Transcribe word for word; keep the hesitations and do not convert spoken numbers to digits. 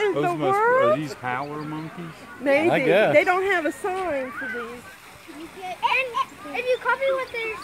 in Those the must, world? are these howler monkeys? Maybe. I guess. They don't have a sign for these. And if you copy what they're